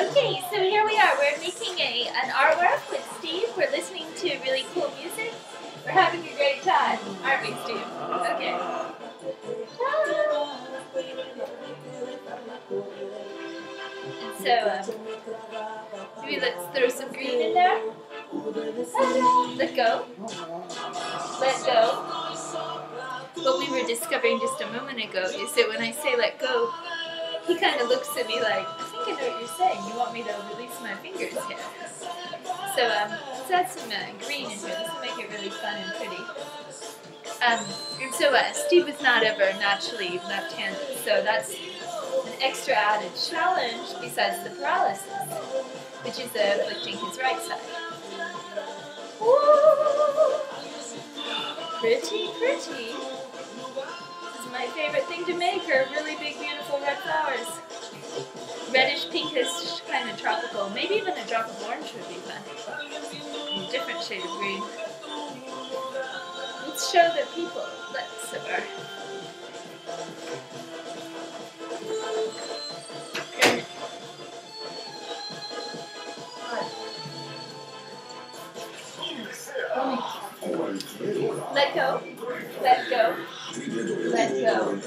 Okay, so here we are. We're making an artwork with Steve. We're listening to really cool music. We're having a great time, aren't we, Steve? Okay. And so, maybe let's throw some green in there. Let go. Let go. What we were discovering just a moment ago is that when I say let go, he kind of looks at me like, I think I know what you're saying. You want me to release my fingers here. So let's add some green in here. This will make it really fun and pretty. And so Steve was not ever naturally left-handed, so that's an extra added challenge besides the paralysis, which is afflicting his right side. Woo! Pretty, pretty. This is my favorite thing to make, are really big, beautiful red flowers. Reddish, pinkish, kind of tropical. Maybe even a drop of orange would be fun. A different shade of green. Let's show the people. Let's over. Let go. Let go. Let go.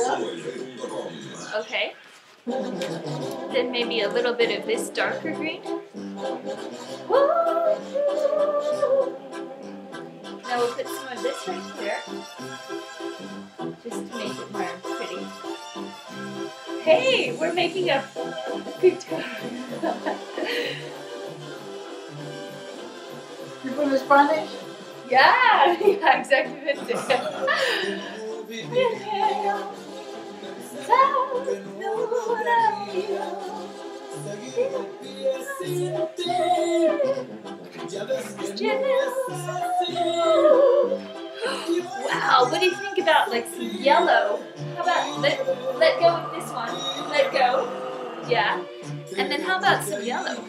Okay. Then maybe a little bit of this darker green. Now we'll put some of this right here, just to make it more pretty. Hey, we're making a guitar. You put Spanish? Yeah, yeah, exactly. Wow, what do you think about like some yellow? How about let go of this one? Let go. Yeah. And then how about some yellow?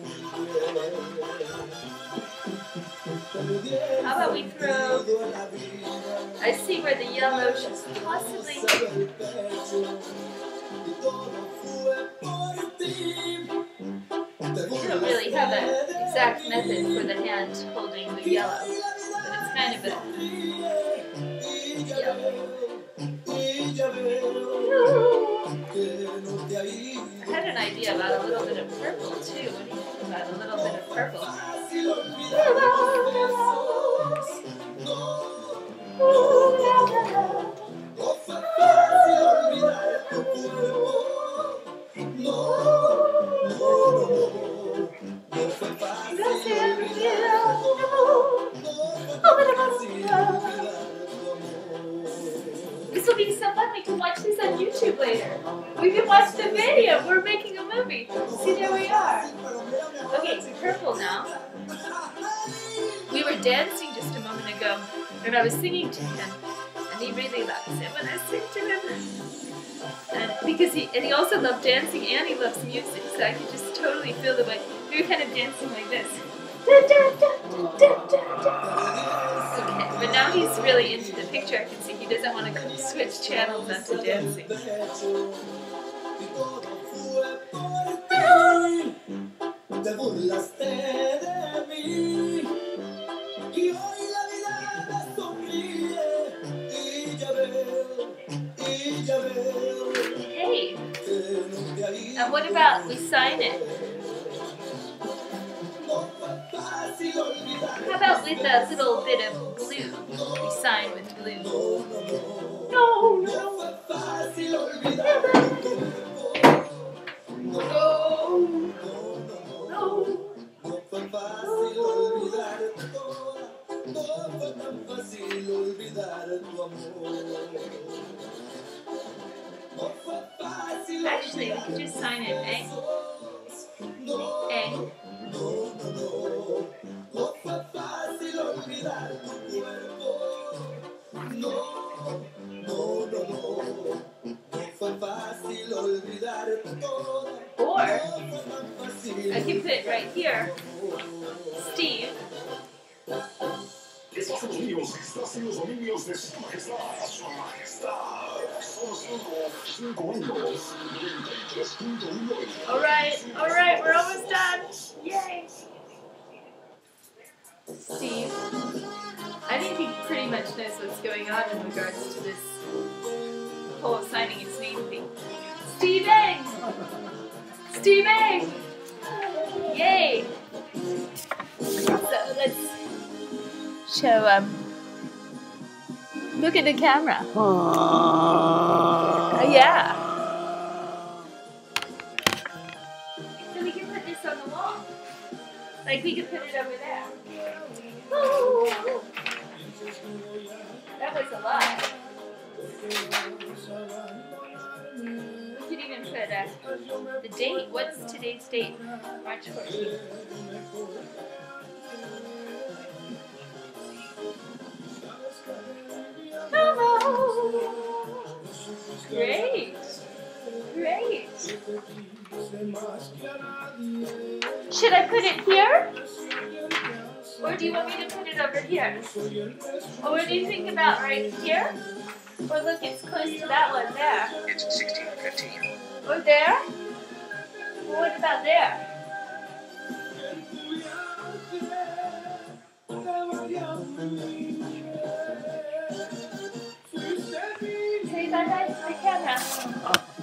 How about we throw, I see where the yellow should possibly, I don't really have an exact method for the hand holding the yellow, but it's kind of a yellow. I had an idea about a little bit of purple too. What do you think about a little bit of purple? This will be so fun. We can watch this on YouTube later. We can watch the video. We're making a movie. See, there we are. Okay, it's purple now. We were dancing just a moment ago, and I was singing to him, and he really loves it when I sing to him. And because he also loved dancing and he loves music, so I could just totally feel the way we were kind of dancing like this. Okay, but now he's really into the picture. I can see he doesn't want to switch channels onto dancing. Hey, and what about we sign it? How about with a little bit of blue? We sign with blue. No, no. Actually, we could just sign it, eh? Eh? Or I can put it right here. Steve. Espacios míos, estás en los dominios de Su Majestad. Su Majestad. Son 5 años. 93.1. All right, Alright, we're almost done. Yay. Steve. I think he pretty much knows what's going on in regards to this whole signing his name thing. Steving! Steving! Yay! So let's show, look at the camera. Yeah. So we can put this on the wall. Like we could put it over there. Woo! That was a lot. We could even put the date. What's today's date? March 14th. Hello! Great! Great! Should I put it here? Or do you want me to put it over here? Or what do you think about right here? Or look, it's close to that one there. It's 16:15. Or there? Well, what about there? Say bye-bye to the camera.